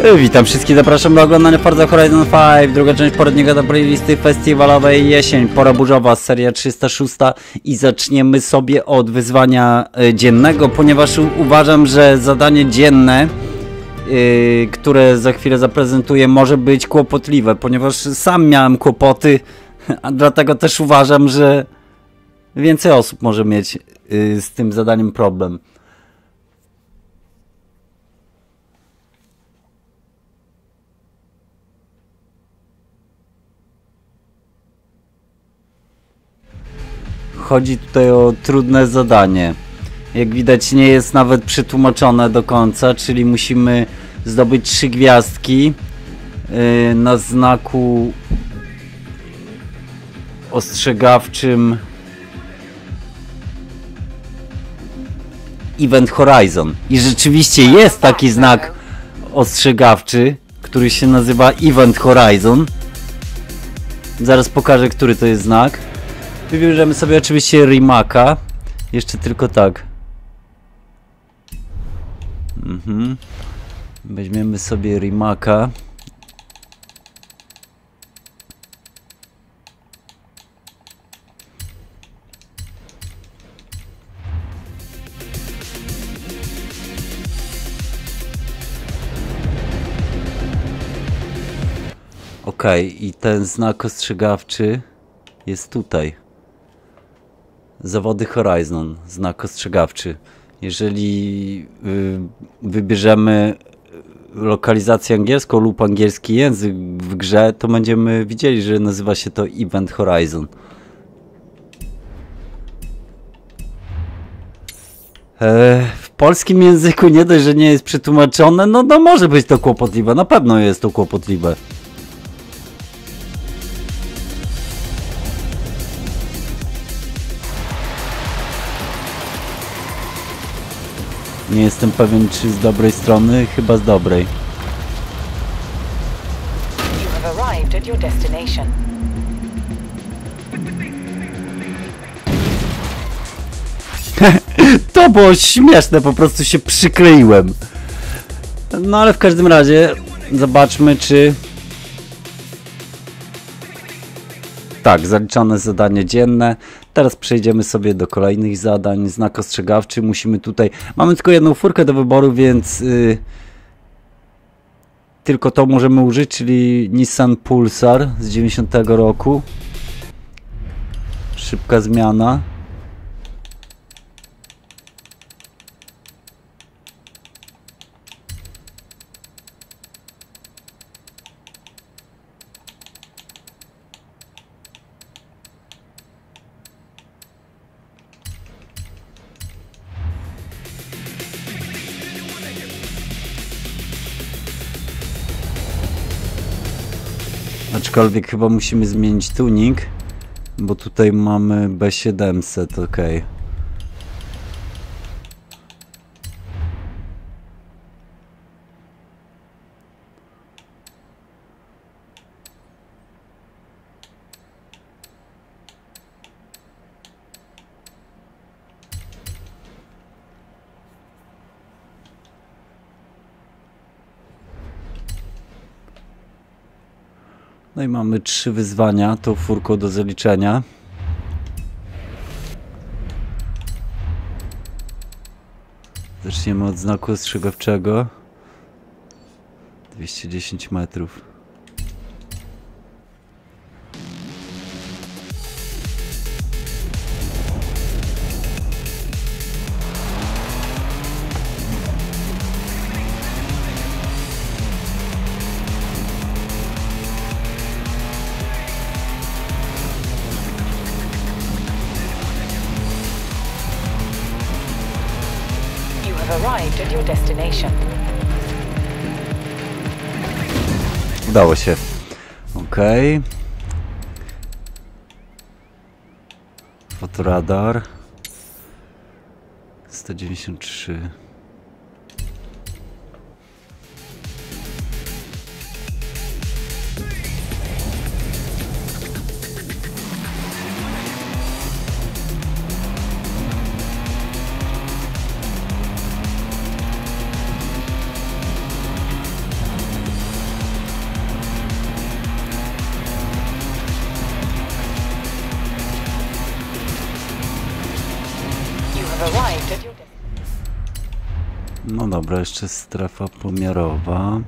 Witam wszystkich, zapraszam do oglądania Forza Horizon 5, druga część poradnika do playlisty festiwalowej jesień, pora burzowa, seria 306 i zaczniemy sobie od wyzwania dziennego, ponieważ uważam, że zadanie dzienne, które za chwilę zaprezentuję, może być kłopotliwe, ponieważ sam miałem kłopoty, a dlatego też uważam, że więcej osób może mieć z tym zadaniem problem. Chodzi tutaj o trudne zadanie. Jak widać, nie jest nawet przetłumaczone do końca, czyli musimy zdobyć 3 gwiazdki na znaku ostrzegawczym Event Horizon. I rzeczywiście jest taki znak ostrzegawczy, który się nazywa Event Horizon. Zaraz pokażę, który to jest znak. Wybierzemy sobie oczywiście Rimaka. Jeszcze tylko tak. Weźmiemy sobie Rimaka. Ok, i ten znak ostrzegawczy jest tutaj. Zawody Horizon, znak ostrzegawczy. Jeżeli wybierzemy lokalizację angielską lub angielski język w grze, to będziemy widzieli, że nazywa się to Event Horizon. W polskim języku nie dość, że nie jest przetłumaczone, no może być to kłopotliwe, na pewno jest to kłopotliwe. Nie jestem pewien, czy z dobrej strony, chyba z dobrej. To było śmieszne, po prostu się przykleiłem. No ale w każdym razie zobaczmy, czy... Tak, zaliczone zadanie dzienne. Teraz przejdziemy sobie do kolejnych zadań. Znak ostrzegawczy. Musimy tutaj... Mamy tylko jedną furkę do wyboru, więc... tylko to możemy użyć, czyli Nissan Pulsar z 90 roku. Szybka zmiana. Aczkolwiek chyba musimy zmienić tuning, bo tutaj mamy B700, ok. No i mamy 3 wyzwania, tą furką do zaliczenia. Zaczniemy od znaku ostrzegawczego. 210 metrów. Arrived at your destination. Udało się. Ok. Fotoradar. 193. have arrived at your destination. No dobra, jeszcze strefa pomiarowa.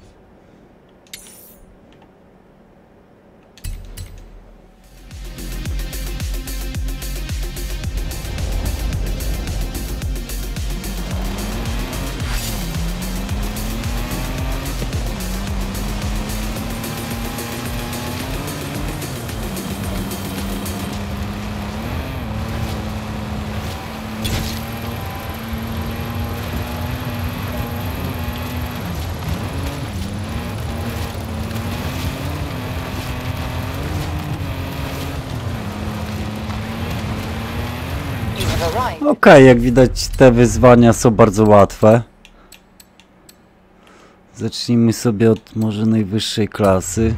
You have arrived. Okej, jak widać te wyzwania są bardzo łatwe. Zacznijmy sobie od może najwyższej klasy.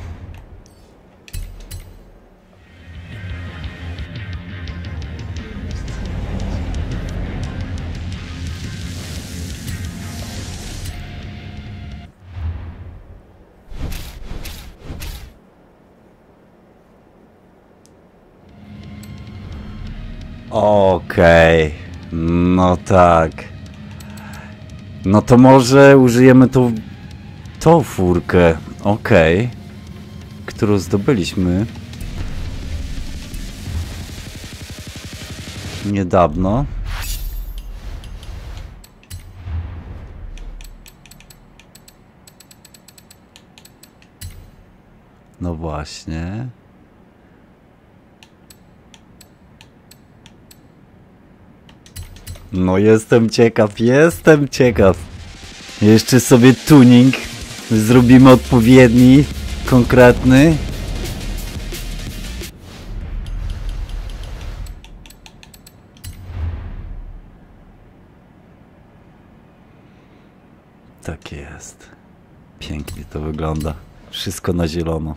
Okej, no tak. No to może użyjemy tą furkę, okej, którą zdobyliśmy niedawno. No właśnie. No jestem ciekaw, jestem ciekaw. Jeszcze sobie tuning zrobimy odpowiedni, konkretny. Tak jest. Pięknie to wygląda. Wszystko na zielono.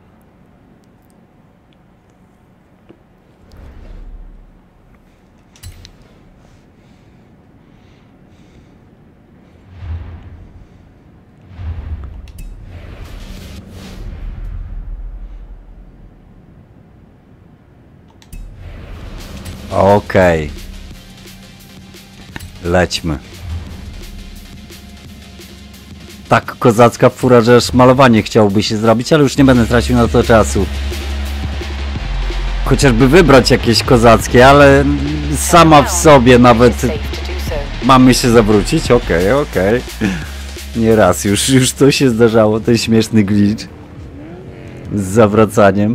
Okej. Lećmy. Tak kozacka fura, że aż malowanie chciałoby się zrobić, ale już nie będę tracił na to czasu. Chociażby wybrać jakieś kozackie, ale sama w sobie nawet Safe to do so. mamy się zawrócić. Okej. Nie raz już to się zdarzało, ten śmieszny glitch z zawracaniem.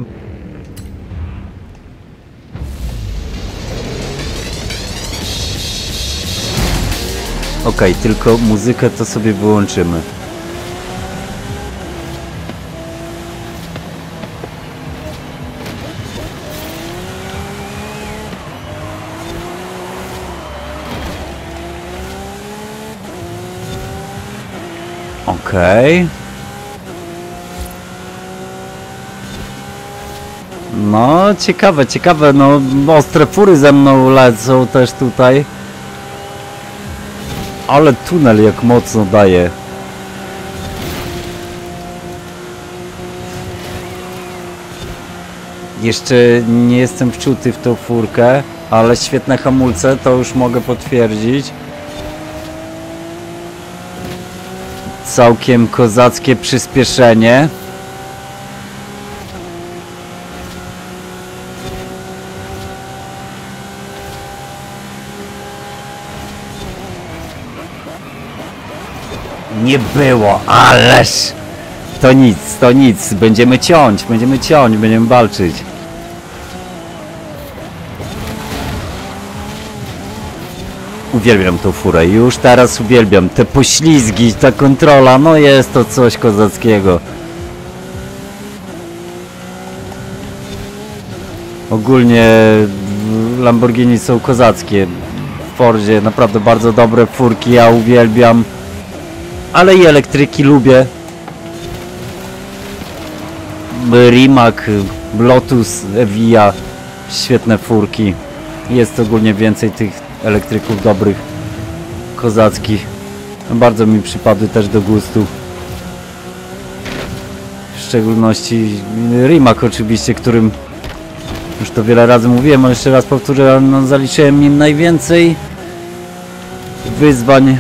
Okej, tylko muzykę to sobie wyłączymy. Okej. No, ciekawe, no ostre fury ze mną lecą też tutaj. Ale tunel jak mocno daje. Jeszcze nie jestem wczuty w tą furkę, ale świetne hamulce, to już mogę potwierdzić. Całkiem kozackie przyspieszenie. Nie było, ależ to nic, będziemy ciąć, będziemy walczyć. Uwielbiam tą furę, już teraz uwielbiam, te poślizgi, ta kontrola, no jest to coś kozackiego. Ogólnie Lamborghini są kozackie, w Fordzie naprawdę bardzo dobre furki, ja uwielbiam. Ale i elektryki lubię. Rimac, Lotus, Evija, świetne furki. Jest ogólnie więcej tych elektryków dobrych, kozackich. Bardzo mi przypadły też do gustu. W szczególności Rimac oczywiście, którym Już to wiele razy mówiłem, ale jeszcze raz powtórzę, ale no, zaliczyłem im najwięcej wyzwań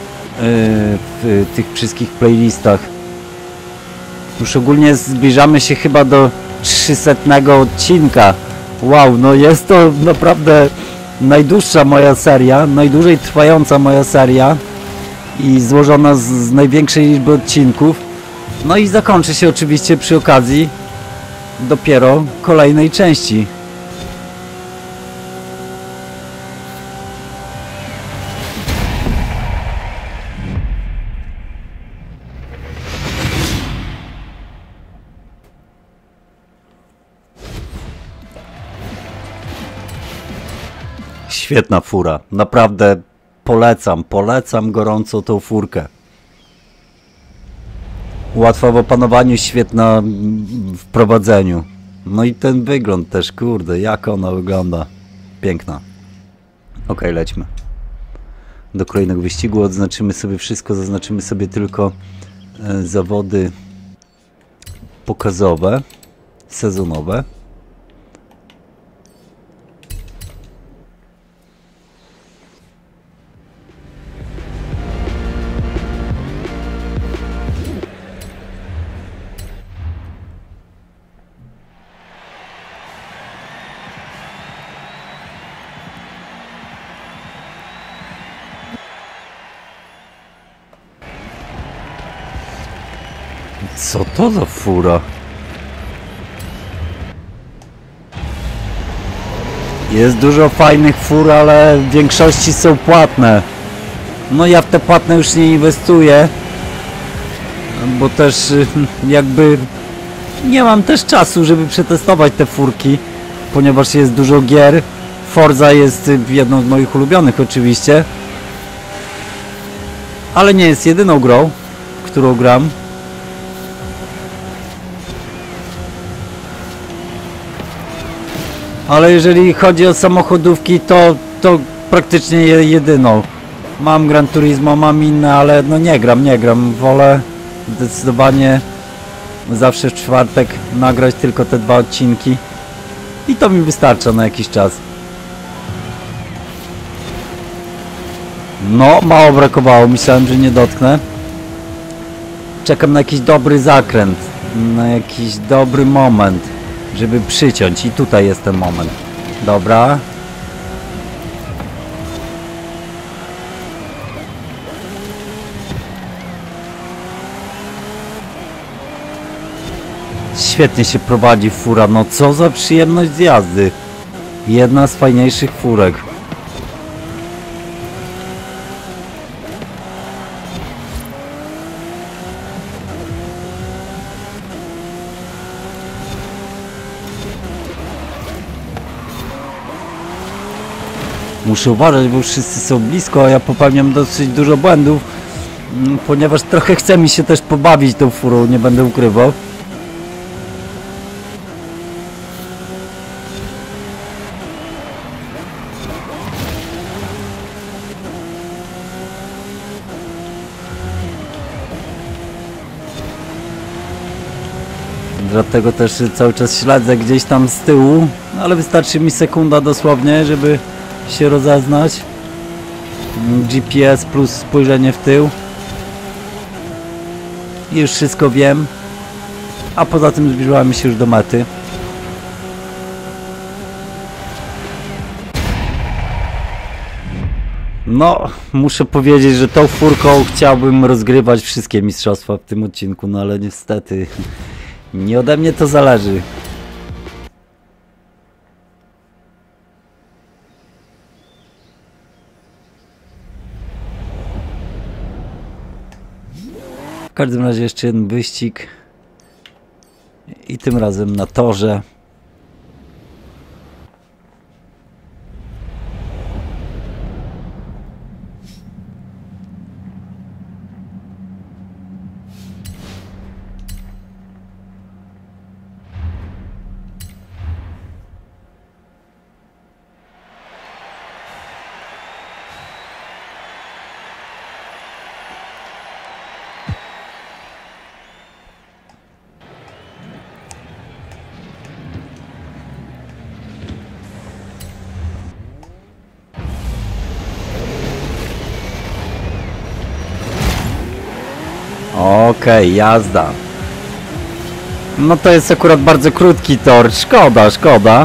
w tych wszystkich playlistach. Już ogólnie zbliżamy się chyba do 300 odcinka. Wow, no jest to naprawdę najdłuższa moja seria, najdłużej trwająca moja seria i złożona z największej liczby odcinków. No i zakończy się oczywiście przy okazji dopiero kolejnej części. Świetna fura, naprawdę polecam gorąco tą furkę. Łatwa w opanowaniu, świetna w prowadzeniu. No i ten wygląd też, kurde, jak ona wygląda. Piękna. Ok, lećmy. Do kolejnego wyścigu odznaczymy sobie wszystko, zaznaczymy sobie tylko zawody pokazowe, sezonowe. Co to za fura? Jest dużo fajnych fur, ale w większości są płatne. No ja w te płatne już nie inwestuję, bo też jakby nie mam też czasu, żeby przetestować te furki, ponieważ jest dużo gier. Forza jest jedną z moich ulubionych oczywiście, ale nie jest jedyną grą, w którą gram. Ale jeżeli chodzi o samochodówki, to praktycznie jedyną. Mam Gran Turismo, mam inne, ale no nie gram. Wolę zdecydowanie zawsze w czwartek nagrać tylko te 2 odcinki. I to mi wystarcza na jakiś czas. No, mało brakowało, myślałem, że nie dotknę. Czekam na jakiś dobry zakręt, na jakiś dobry moment, żeby przyciąć, i tutaj jest ten moment. Dobra. Świetnie się prowadzi fura, no co za przyjemność z jazdy. Jedna z fajniejszych furek. Muszę uważać, bo wszyscy są blisko, a ja popełniam dosyć dużo błędów, ponieważ trochę chce mi się też pobawić tą furą, nie będę ukrywał. Dlatego też cały czas śledzę gdzieś tam z tyłu, ale wystarczy mi sekunda dosłownie, żeby się rozeznać. GPS plus spojrzenie w tył i już wszystko wiem, a poza tym zbliżamy się już do mety. No, muszę powiedzieć, że tą furką chciałbym rozgrywać wszystkie mistrzostwa w tym odcinku, no ale niestety nie ode mnie to zależy. W każdym razie jeszcze jeden wyścig i tym razem na torze. Okej, jazda. No to jest akurat bardzo krótki tor. Szkoda, szkoda.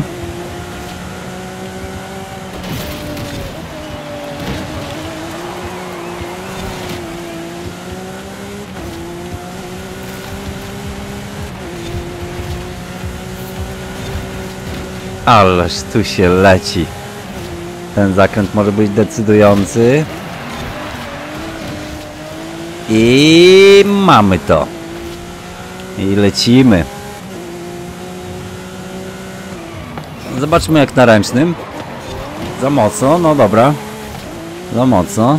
Ależ tu się leci. Ten zakręt może być decydujący. I mamy to. I lecimy. Zobaczmy jak na ręcznym. Za mocno, no dobra. Za mocno.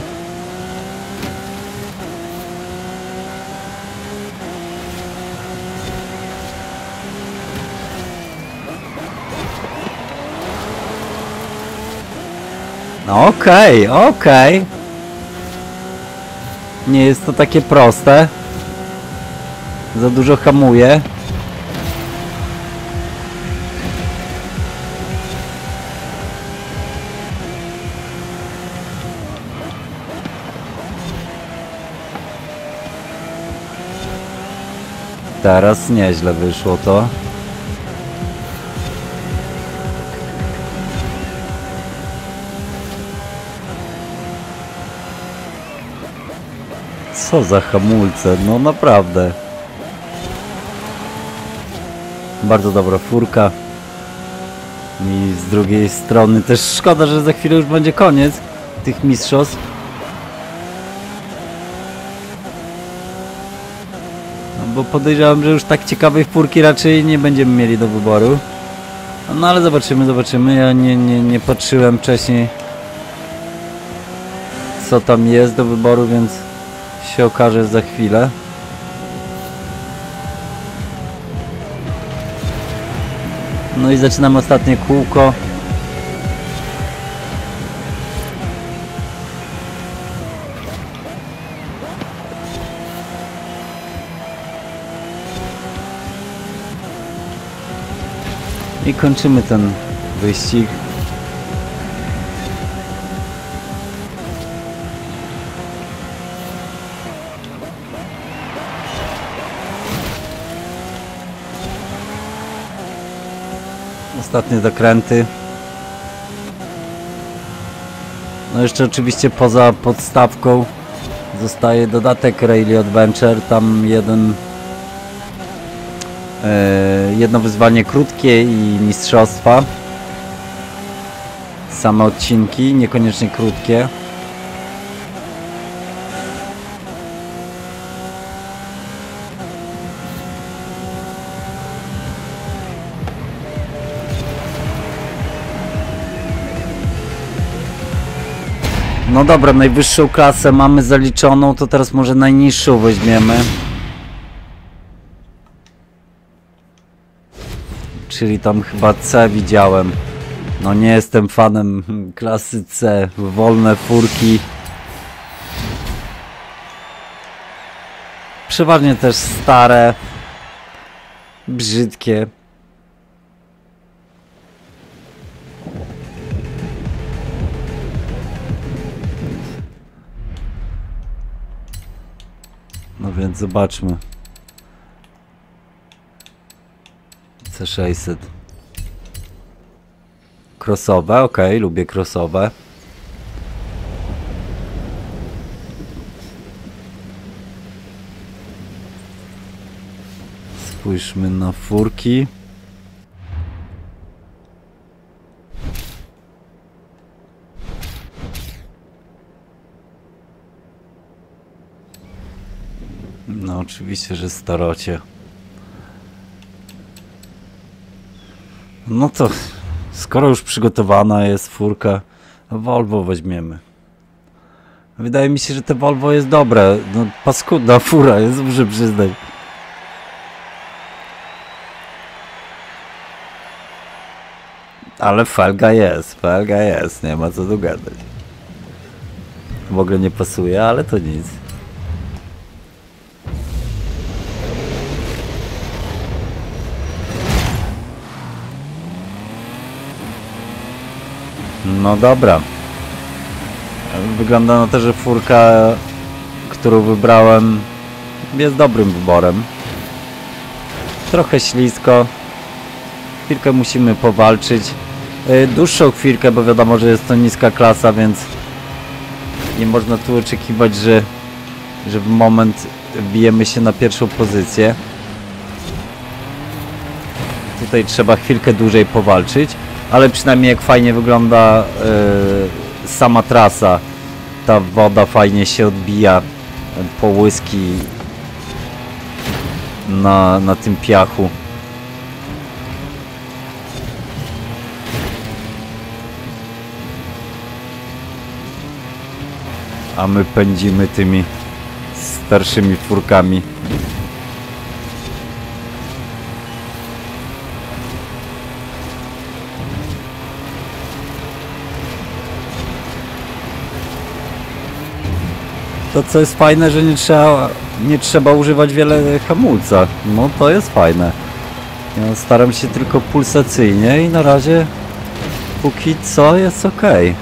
No okej, okej. Nie jest to takie proste. Za dużo hamuje. Teraz nieźle wyszło to. Co za hamulce, no naprawdę. Bardzo dobra furka. I z drugiej strony też szkoda, że za chwilę już będzie koniec tych mistrzostw. No bo podejrzewam, że już tak ciekawej furki raczej nie będziemy mieli do wyboru. No ale zobaczymy, zobaczymy. Ja nie patrzyłem wcześniej, co tam jest do wyboru, więc się okaże za chwilę. No i zaczynamy ostatnie kółko. I kończymy ten wyścig. Ostatnie zakręty. No jeszcze oczywiście poza podstawką zostaje dodatek Rally Adventure. Tam jedno wyzwanie krótkie i mistrzostwa. Same odcinki, niekoniecznie krótkie. No dobra, najwyższą klasę mamy zaliczoną, to teraz może najniższą weźmiemy. Czyli tam chyba C widziałem. No nie jestem fanem klasy C. Wolne furki. Przeważnie też stare. Brzydkie. No więc zobaczmy. C600. Crossowe, ok, lubię crossowe. Spójrzmy na furki. No oczywiście, że starocie. No to skoro już przygotowana jest furka, Volvo weźmiemy. Wydaje mi się, że te Volvo jest dobre. No paskudna fura jest, muszę przyznać. Ale felga jest, nie ma co tu gadać. W ogóle nie pasuje, ale to nic. No dobra. Wygląda na to, że furka, którą wybrałem, jest dobrym wyborem. Trochę ślisko. Chwilkę musimy powalczyć. Dłuższą chwilkę, bo wiadomo, że jest to niska klasa, więc nie można tu oczekiwać, że w moment wbijemy się na pierwszą pozycję. Tutaj trzeba chwilkę dłużej powalczyć, ale przynajmniej jak fajnie wygląda sama trasa. Ta woda fajnie się odbija, połyski na tym piachu. A my pędzimy tymi starszymi furkami. To co jest fajne, że nie trzeba używać wiele hamulca. No to jest fajne. Ja staram się tylko pulsacyjnie i na razie póki co jest ok.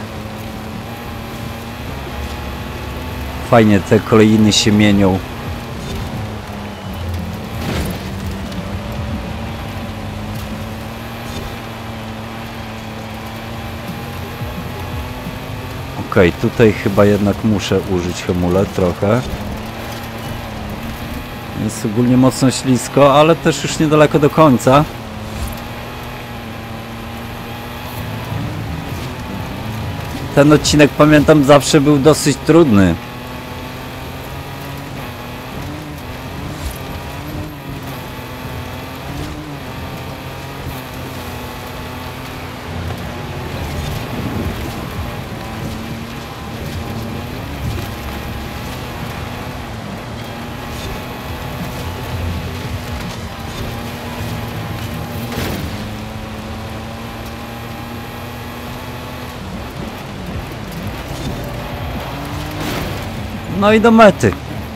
Fajnie te kolejny się mienią. Okej, tutaj chyba jednak muszę użyć hamulec trochę. Jest ogólnie mocno ślisko, ale też już niedaleko do końca. Ten odcinek, pamiętam, zawsze był dosyć trudny. No i do mety.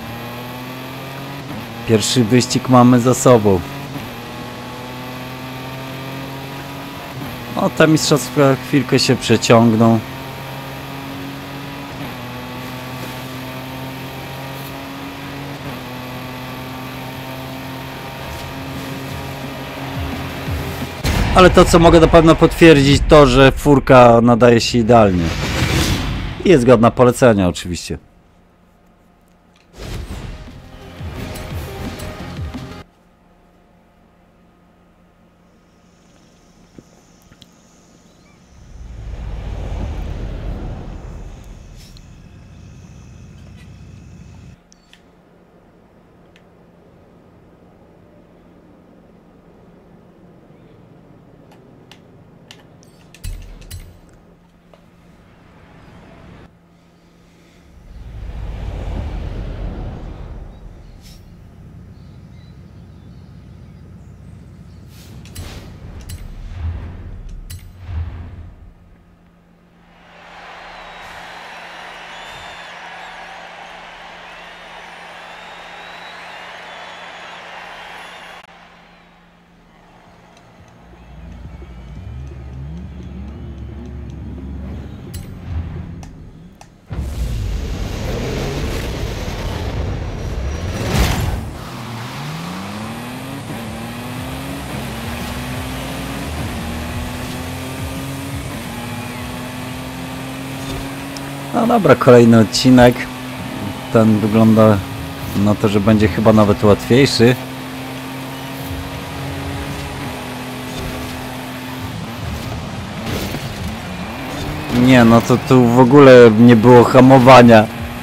Pierwszy wyścig mamy za sobą. No, te mistrzostwa chwilkę się przeciągną. Ale to, co mogę na pewno potwierdzić, to, że furka nadaje się idealnie. I jest godna polecenia oczywiście. No dobra, kolejny odcinek. Ten wygląda na to, że będzie chyba nawet łatwiejszy. Nie, no to tu w ogóle nie było hamowania.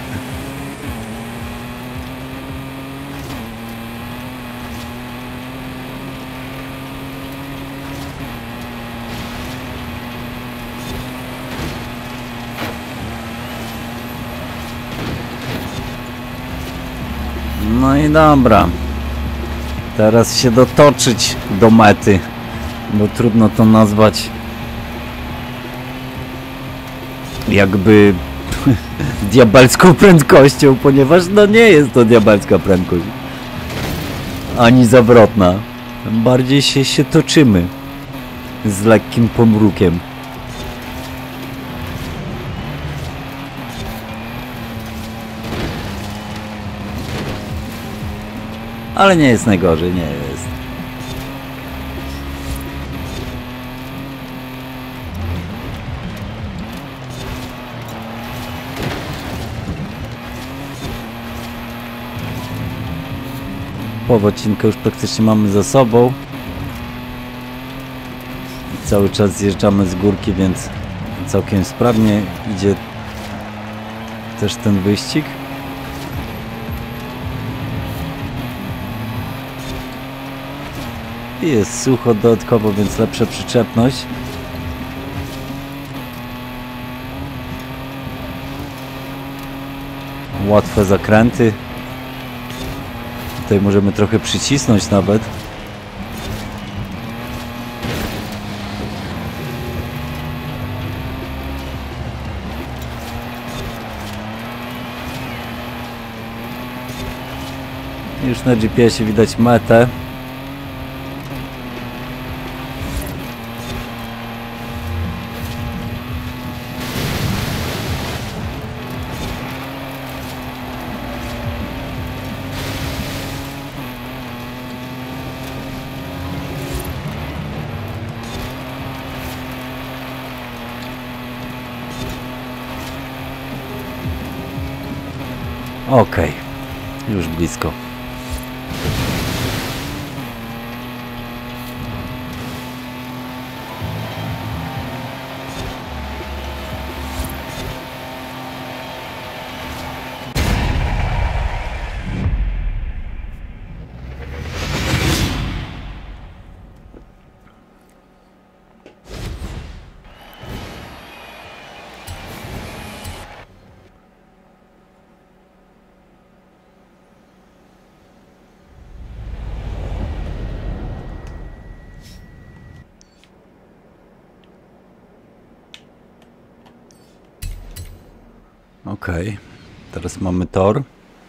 No i dobra. Teraz się dotoczyć do mety, bo trudno to nazwać jakby diabelską prędkością, ponieważ no nie jest to diabelska prędkość. Ani zawrotna. Bardziej się toczymy z lekkim pomrukiem. ale nie jest najgorzej, nie jest. Połowę odcinka już praktycznie mamy za sobą. I cały czas zjeżdżamy z górki, więc całkiem sprawnie idzie też ten wyścig. I jest sucho dodatkowo, więc lepsza przyczepność. Łatwe zakręty. Tutaj możemy trochę przycisnąć nawet. Już na GPS-ie widać metę. Okej, już blisko. Okej, teraz mamy tor.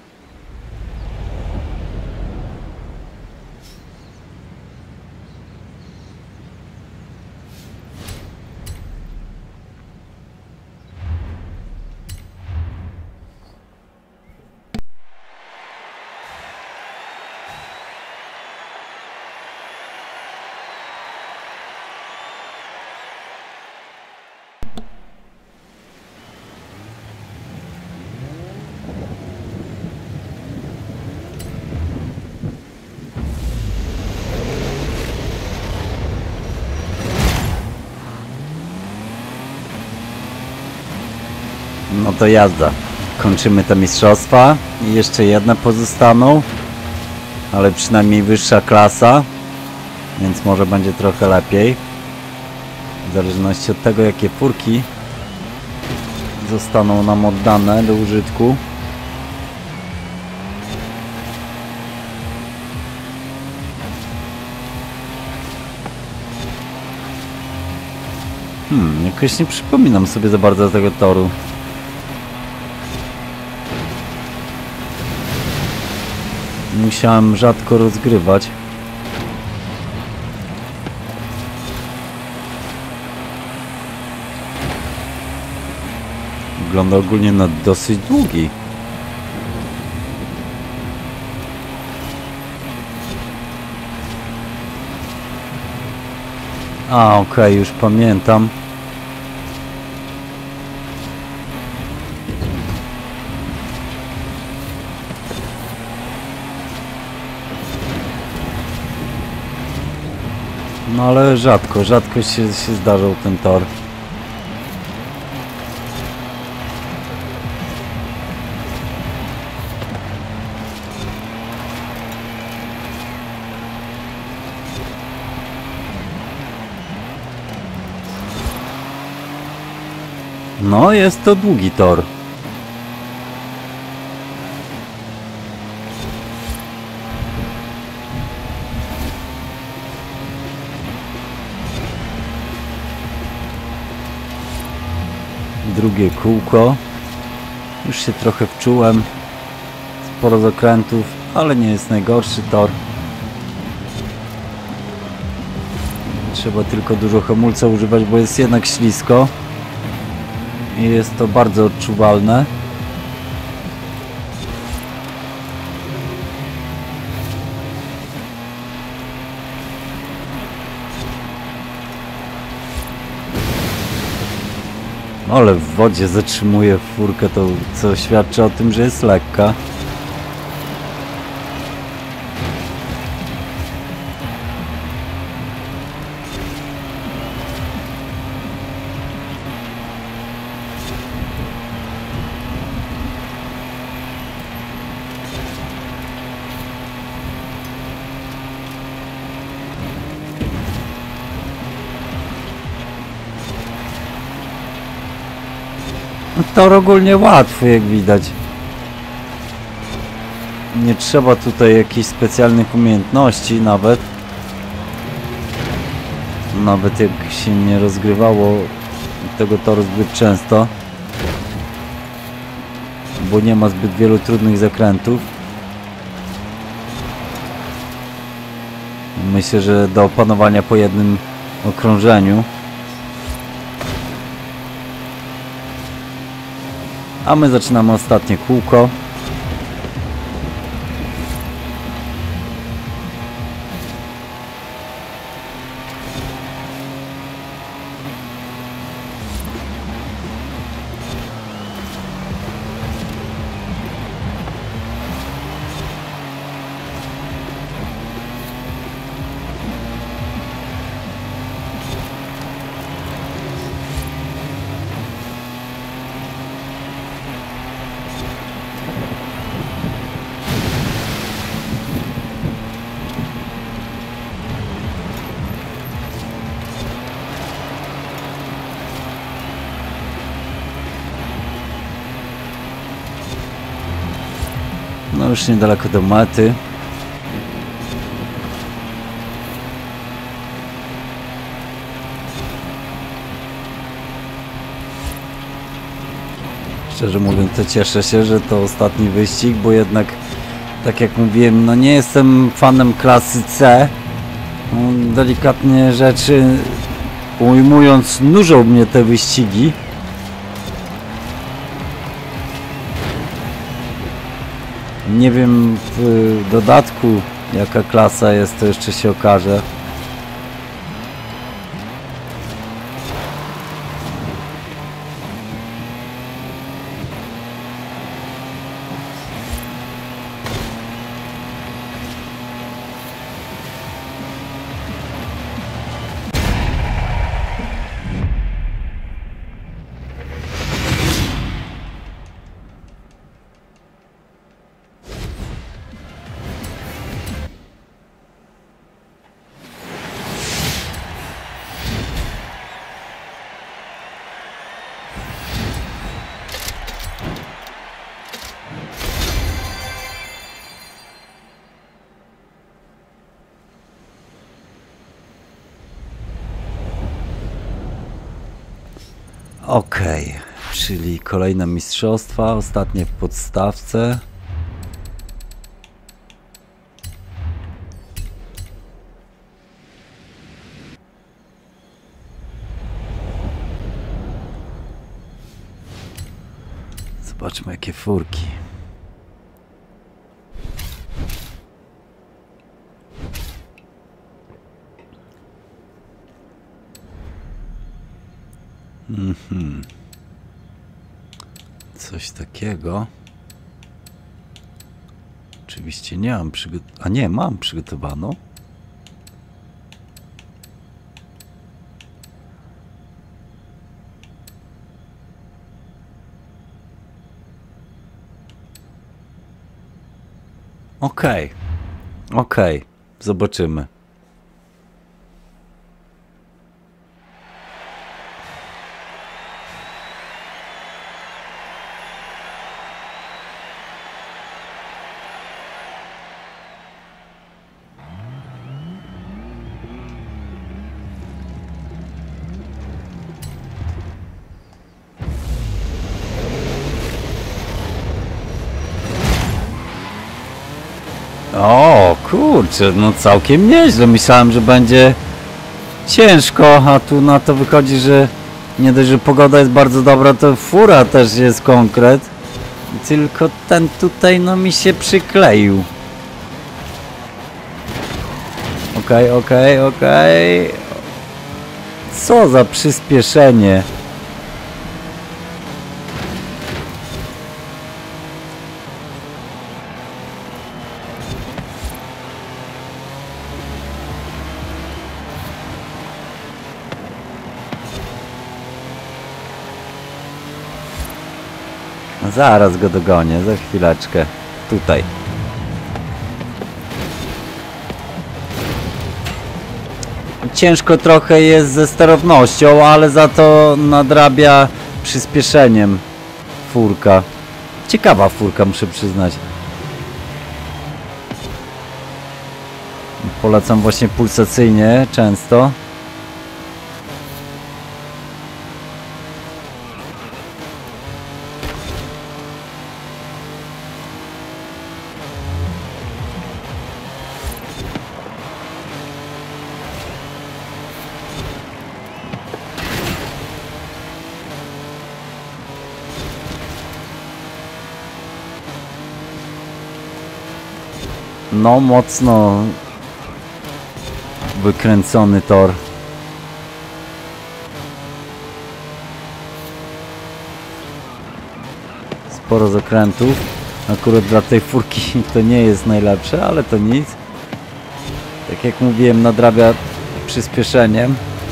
No to jazda. Kończymy te mistrzostwa i jeszcze jedne pozostaną, ale przynajmniej wyższa klasa, więc może będzie trochę lepiej. W zależności od tego, jakie furki zostaną nam oddane do użytku. Jakoś nie przypominam sobie za bardzo tego toru. Musiałem rzadko rozgrywać. Wygląda ogólnie na dosyć długi. A, okej, już pamiętam. No ale rzadko się zdarzał ten tor. No, jest to długi tor. Drugie kółko. Już się trochę wczułem. Sporo zakrętów, ale nie jest najgorszy tor. Trzeba tylko dużo hamulca używać, bo jest jednak ślisko. I jest to bardzo odczuwalne. Ale w wodzie zatrzymuje furkę, to co świadczy o tym, że jest lekka. Tor ogólnie łatwy, jak widać. Nie trzeba tutaj jakichś specjalnych umiejętności nawet. Nawet jak się nie rozgrywało tego toru zbyt często. Bo nie ma zbyt wielu trudnych zakrętów. Myślę, że do opanowania po jednym okrążeniu. A my zaczynamy ostatnie kółko. No już niedaleko do mety. Szczerze mówiąc, to cieszę się, że to ostatni wyścig, bo jednak, tak jak mówiłem, no nie jestem fanem klasy C. No, delikatnie rzeczy ujmując, nużą mnie te wyścigi. Nie wiem w dodatku jaka klasa jest, to jeszcze się okaże. Okej, czyli kolejne mistrzostwa, ostatnie w podstawce. Zobaczmy jakie furki. Coś takiego. Oczywiście nie mam a nie, mam przygotowaną. Okej, zobaczymy. O kurczę, no całkiem nieźle. Myślałem, że będzie ciężko, a tu na to wychodzi, że nie dość, że pogoda jest bardzo dobra, to fura też jest konkret. Tylko ten tutaj no mi się przykleił. Okej. Co za przyspieszenie. No zaraz go dogonię, za chwileczkę. Tutaj. Ciężko trochę jest ze sterownością, ale za to nadrabia przyspieszeniem furka. Ciekawa furka, muszę przyznać. Polecam właśnie pulsacyjnie, często. No, mocno wykręcony tor. Sporo zakrętów. Akurat dla tej furki to nie jest najlepsze, ale to nic. Tak jak mówiłem, nadrabia przyspieszeniem.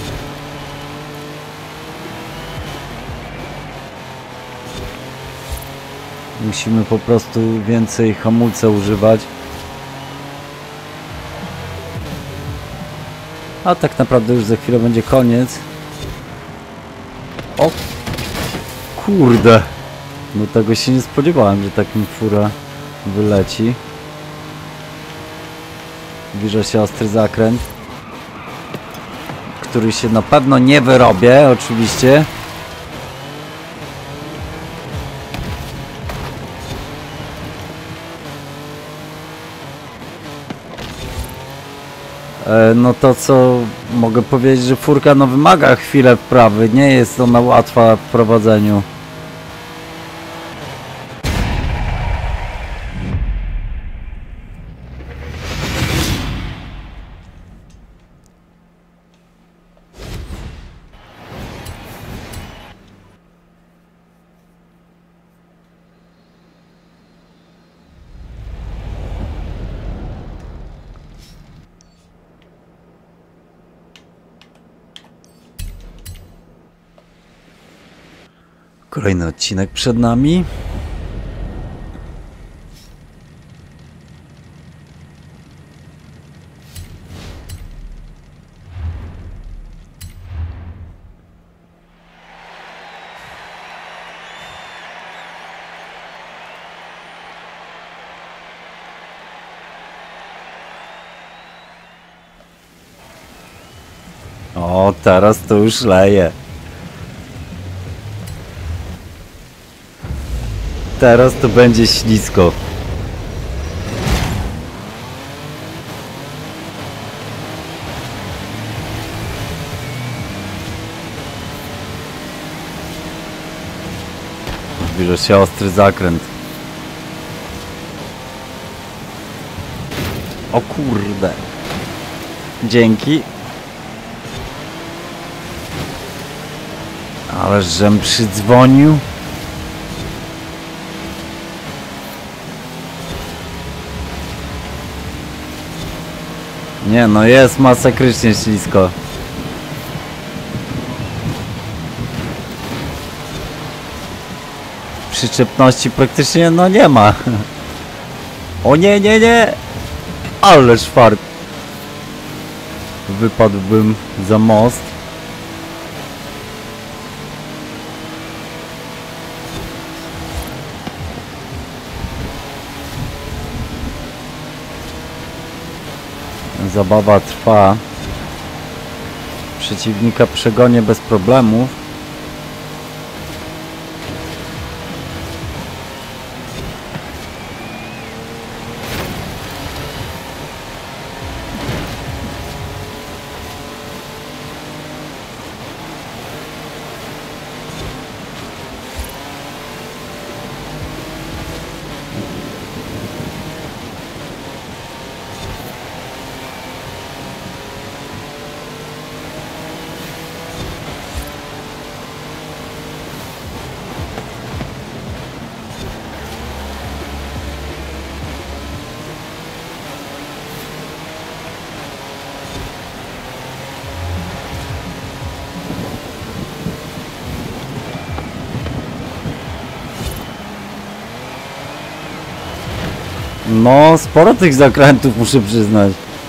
Musimy po prostu więcej hamulca używać. A tak naprawdę już za chwilę będzie koniec. O kurde. No tego się nie spodziewałem, że tak mi fura wyleci. Zbliża się ostry zakręt, który się na pewno nie wyrobię, oczywiście. No to co mogę powiedzieć, że furka no wymaga chwilę wprawy, nie jest ona łatwa w prowadzeniu. Kolejny odcinek przed nami. O, teraz to już leje. Teraz to będzie ślisko. Zbliża się ostry zakręt. O kurde. Dzięki. Ale żem przydzwonił. Nie no, jest masakrycznie ślisko. Przyczepności praktycznie no nie ma. O nie, nie, nie! Ależ fart. Wypadłbym za most. Zabawa trwa. Przeciwnika przegonię bez problemów. No, sporo tych zakrętów, muszę przyznać.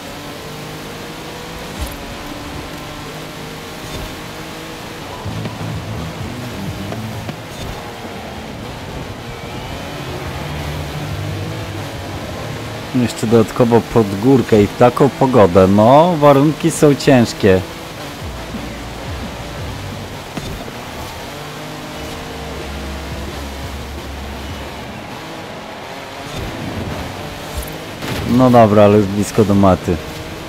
Jeszcze dodatkowo pod górkę i w taką pogodę. No, warunki są ciężkie. No dobra, ale już blisko do mety.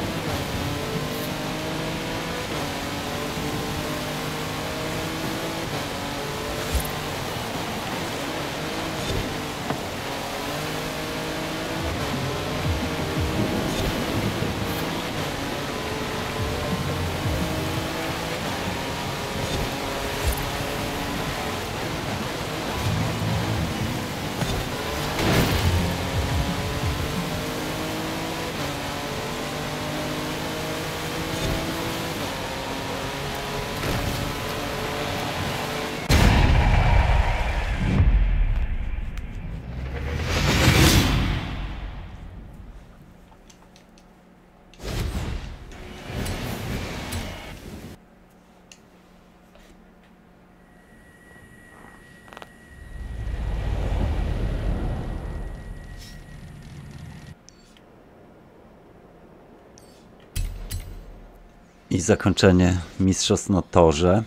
I zakończenie mistrzostw na torze.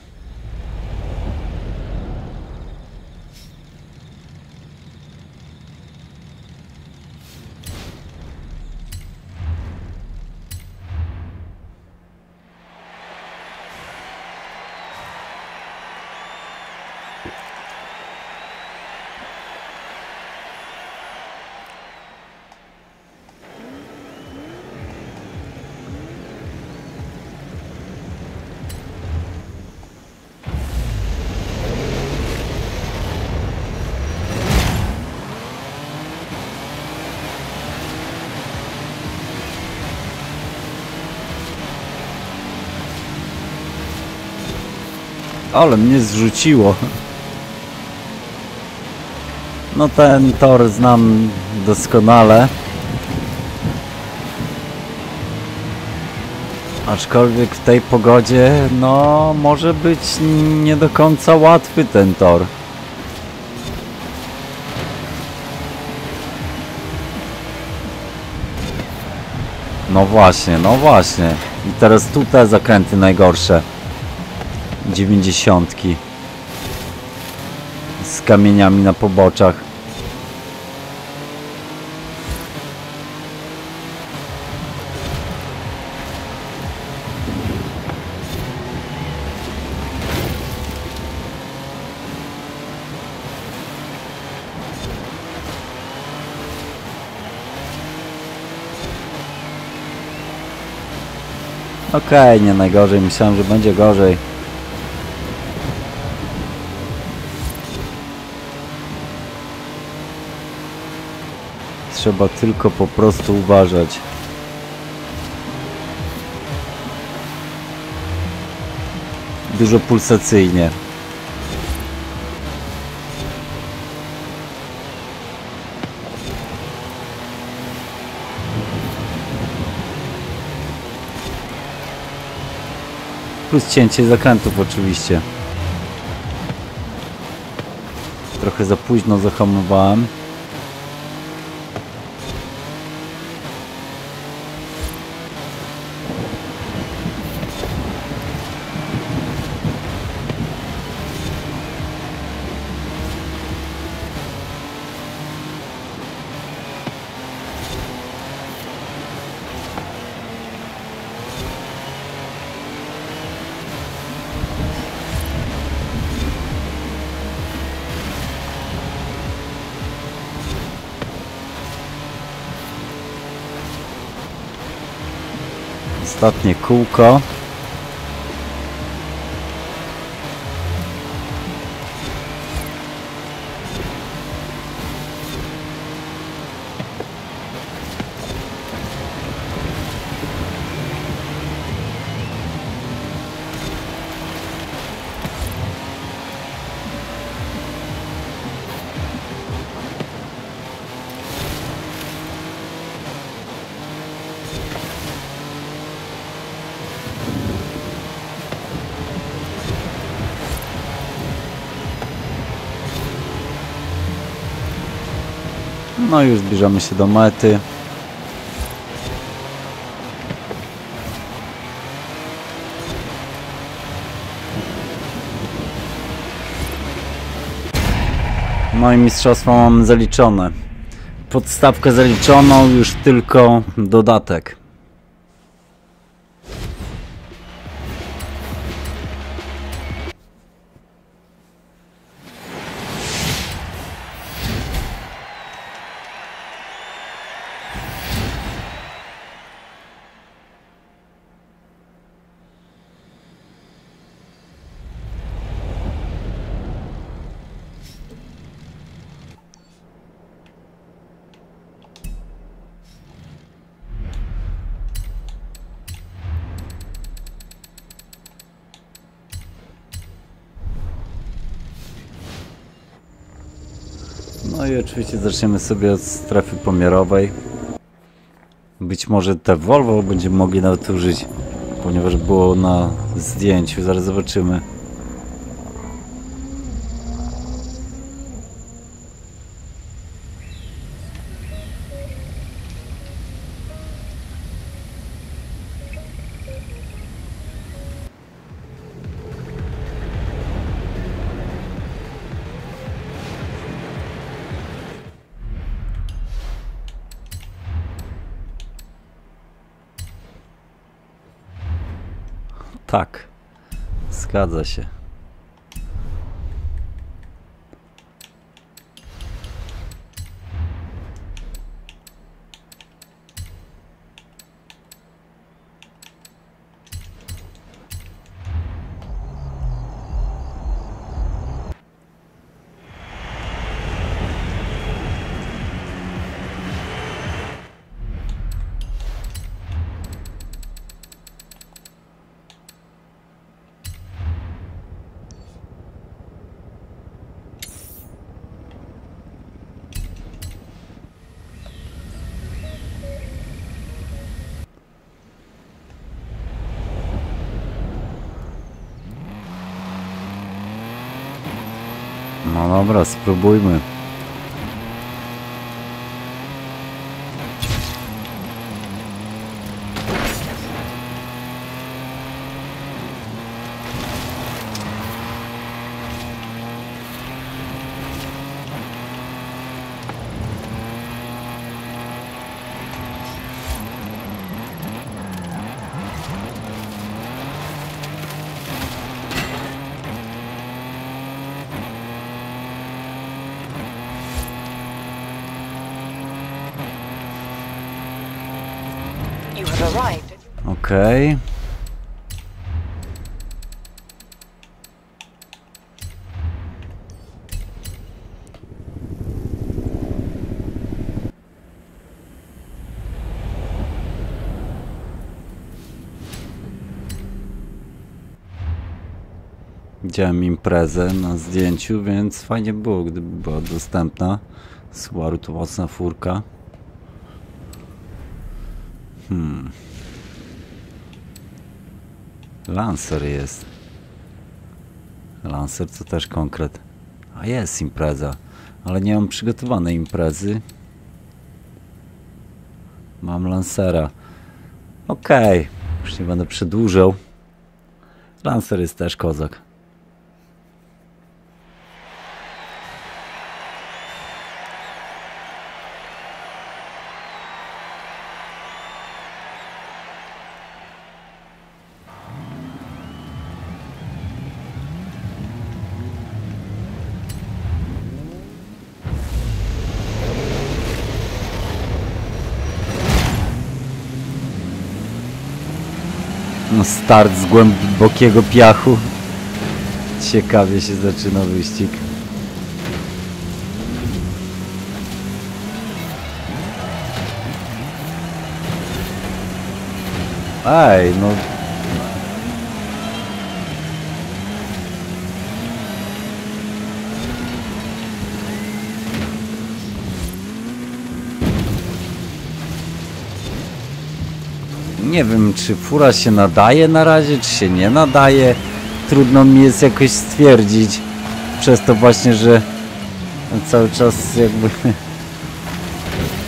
Ale mnie zrzuciło. No ten tor znam doskonale. Aczkolwiek w tej pogodzie, no może być nie do końca łatwy ten tor. No właśnie, no właśnie. I teraz tu te zakręty najgorsze. 90 z kamieniami na poboczach. Okej, nie najgorzej, myślałem, że będzie gorzej. Trzeba tylko po prostu uważać. Dużo pulsacyjnie. Plus cięcie zakrętów oczywiście. Trochę za późno zahamowałem. Ostatnie kółko. No już zbliżamy się do mety. No i mistrzostwo mamy zaliczone. Podstawkę zaliczoną, już tylko dodatek. No i oczywiście zaczniemy sobie od strefy pomiarowej. Być może te Volvo będziemy mogli nawet użyć, ponieważ było na zdjęciu. Zaraz zobaczymy. Tak, zgadza się. No dobra, spróbujmy. You have arrived. Okej. Widziałem imprezę na zdjęciu, więc fajnie było, gdyby była dostępna. Subaru to mocna furka. Lancer jest. Lancer to też konkret. A jest impreza, ale nie mam przygotowanej imprezy. Mam Lancera. Okej, już nie będę przedłużał. Lancer jest też kozak. No, start z głębokiego piachu. Ciekawie się zaczyna wyścig. Ej, no... Nie wiem, czy fura się nadaje na razie, czy się nie nadaje. Trudno mi jest jakoś stwierdzić. Przez to właśnie, że cały czas jakby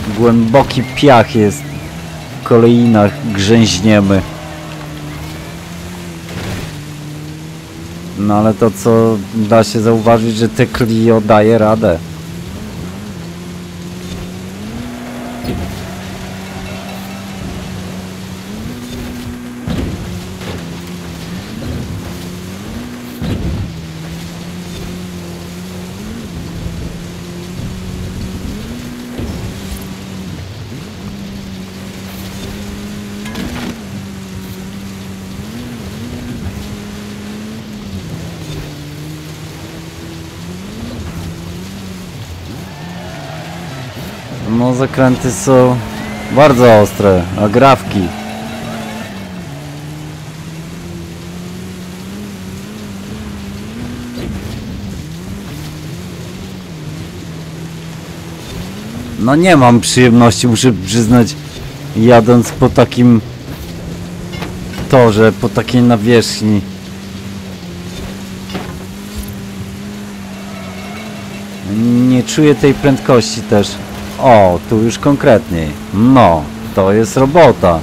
Głęboki piach jest. W kolejnach grzęźniemy. No ale to co da się zauważyć, że te Clio daje radę. No zakręty są bardzo ostre, a grawki. No nie mam przyjemności, muszę przyznać, jadąc po takim torze, po takiej nawierzchni. Nie czuję tej prędkości też. O, tu już konkretniej. No, to jest robota.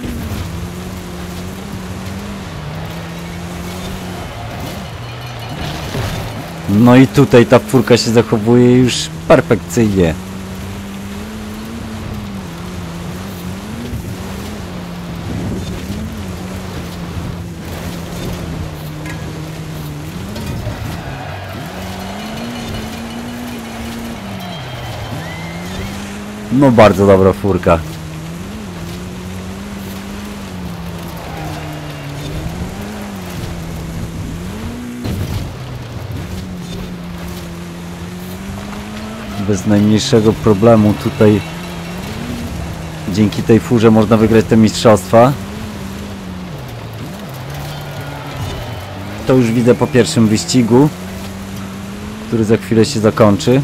No i tutaj ta furka się zachowuje już perfekcyjnie. No bardzo dobra furka. Bez najmniejszego problemu tutaj dzięki tej furze można wygrać te mistrzostwa. To już widzę po pierwszym wyścigu, który za chwilę się zakończy.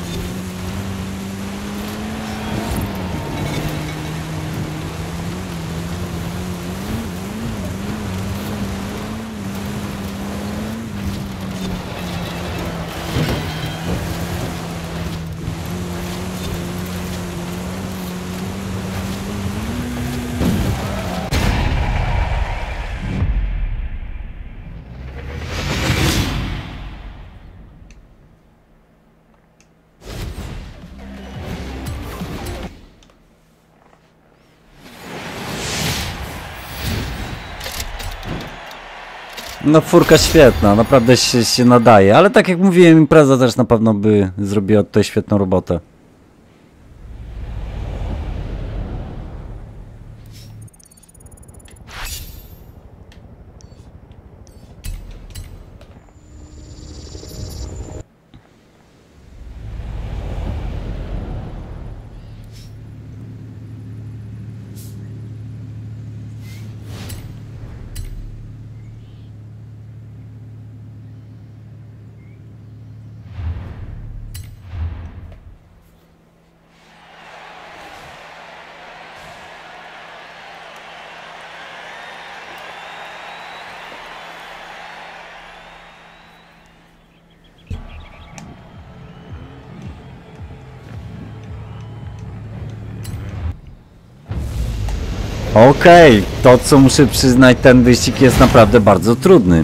No furka świetna, naprawdę się nadaje, ale tak jak mówiłem, impreza też na pewno by zrobiła tutaj świetną robotę. Okej, to co muszę przyznać, ten wyścig jest naprawdę bardzo trudny.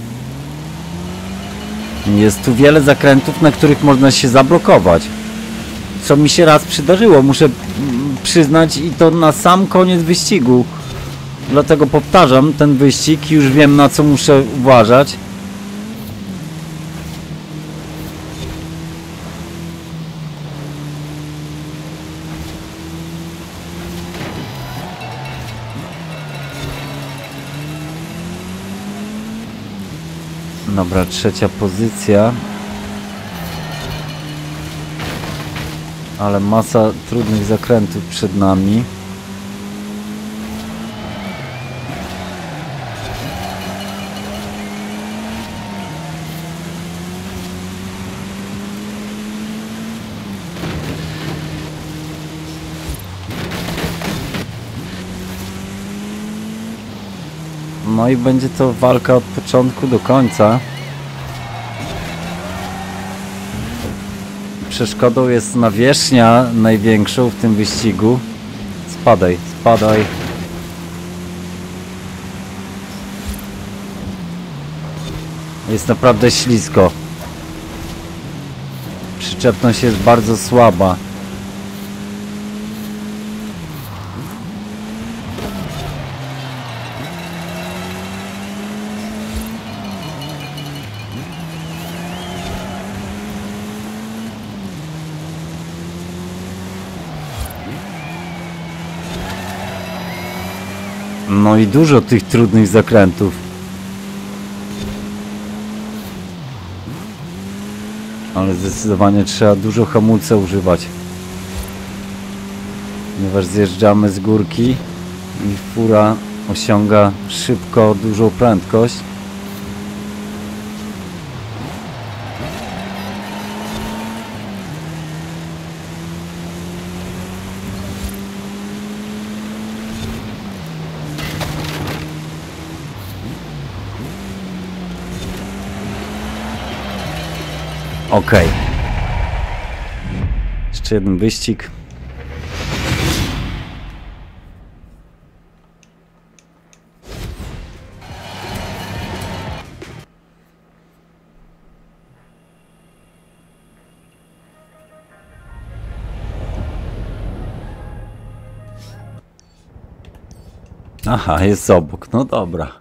Jest tu wiele zakrętów, na których można się zablokować. Co mi się raz przydarzyło, muszę przyznać, i to na sam koniec wyścigu. Dlatego powtarzam ten wyścig, już wiem, na co muszę uważać. Dobra, trzecia pozycja. Ale masa trudnych zakrętów przed nami. No i będzie to walka od początku do końca. przeszkodą jest nawierzchnia największą w tym wyścigu. Spadaj, spadaj. Jest naprawdę ślisko. Przyczepność jest bardzo słaba. No i dużo tych trudnych zakrętów. Ale zdecydowanie trzeba dużo hamulca używać. Ponieważ zjeżdżamy z górki i fura osiąga szybko dużą prędkość. Okej. Jeszcze jeden wyścig. Aha, jest obok. No dobra.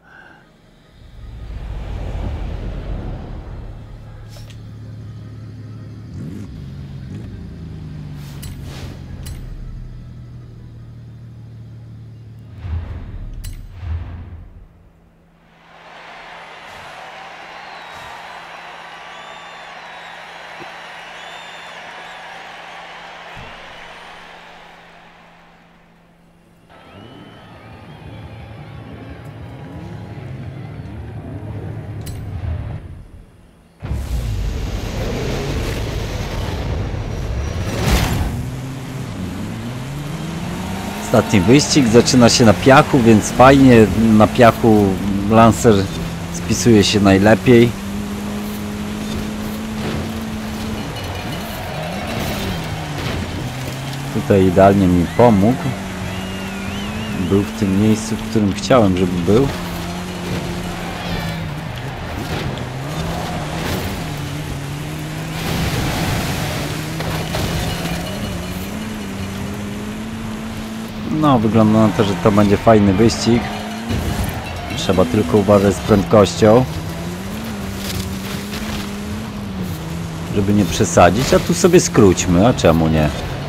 Ostatni wyścig zaczyna się na piachu, więc fajnie. Na piachu Lancer spisuje się najlepiej. Tutaj idealnie mi pomógł. Był w tym miejscu, w którym chciałem, żeby był. No, wygląda na to, że to będzie fajny wyścig. Trzeba tylko uważać z prędkością, żeby nie przesadzić, a tu sobie skróćmy, a czemu nie?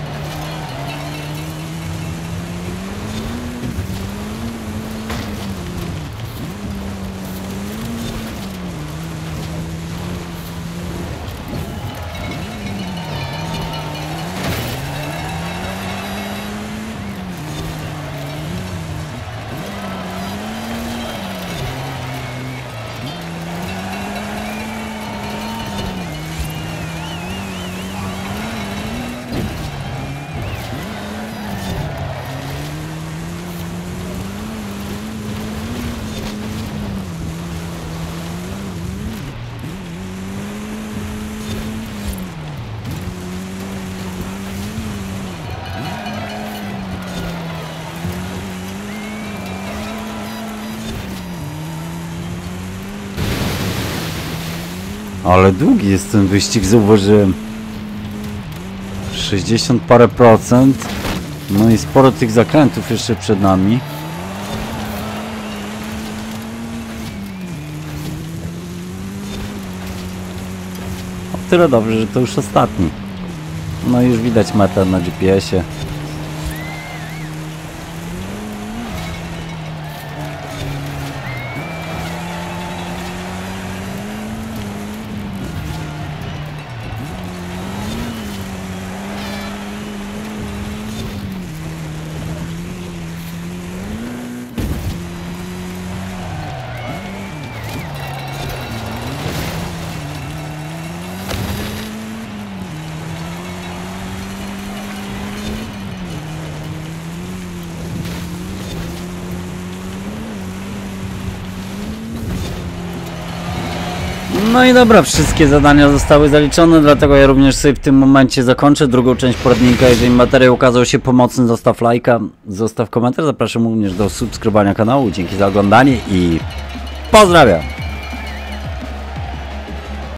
Ale długi jest ten wyścig, zauważyłem. 60 parę procent. No i sporo tych zakrętów jeszcze przed nami. O tyle dobrze, że to już ostatni. No i już widać metę na GPS-ie. No i dobra, wszystkie zadania zostały zaliczone, dlatego ja również sobie w tym momencie zakończę drugą część poradnika. Jeżeli materiał okazał się pomocny, zostaw lajka, zostaw komentarz. Zapraszam również do subskrybowania kanału. Dzięki za oglądanie i pozdrawiam!